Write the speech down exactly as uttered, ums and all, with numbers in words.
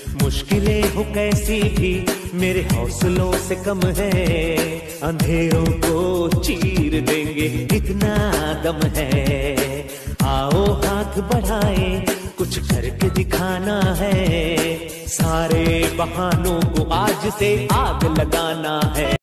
मुश्किलें हो कैसी भी मेरे हौसलों से कम है, अंधेरों को चीर देंगे इतना दम है। आओ हाथ बढ़ाए, कुछ करके दिखाना है, सारे बहानों को आज से आग लगाना है।